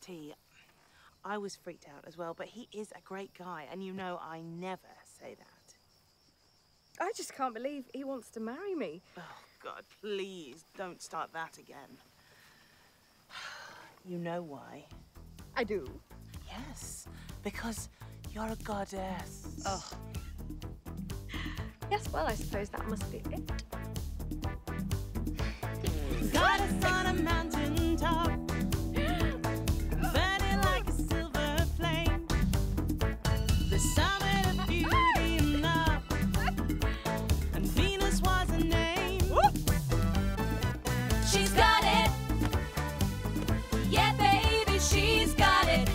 tea. I was freaked out as well, but he is a great guy, and you know I never say that. I just can't believe he wants to marry me. Oh, God, please don't start that again. You know why? I do. Yes, because you're a goddess. Oh. Yes, well, I suppose that must be it. Goddess on a mountain top, burning like a silver flame. The summit of beauty and love, and Venus was her name. She's got it. Yeah, baby, she's got it.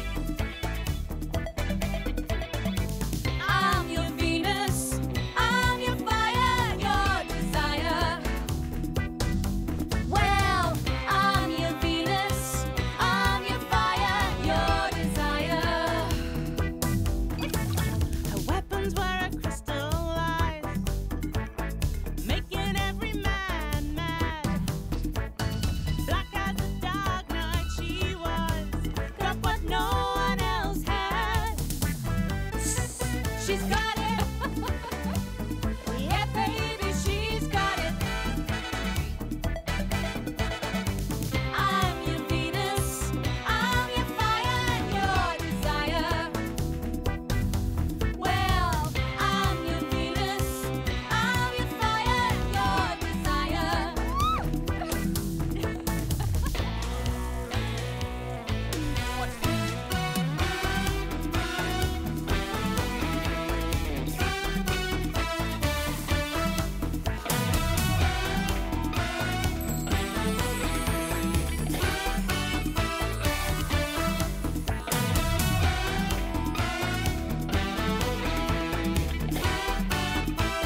I'm your Venus. I'm your fire, your desire. Well, I'm your Venus. I'm your fire, your desire. Her weapons were a crystal eyes, making every man mad. Black as the dark night she was, got what no one else had. She's got it. Yeah, baby, she's got it. I'm your Venus. I'm your fire, your desire. Well, I'm your Venus. I'm your fire, your desire.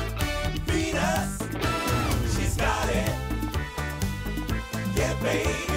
Venus, she's got it. Yeah, baby.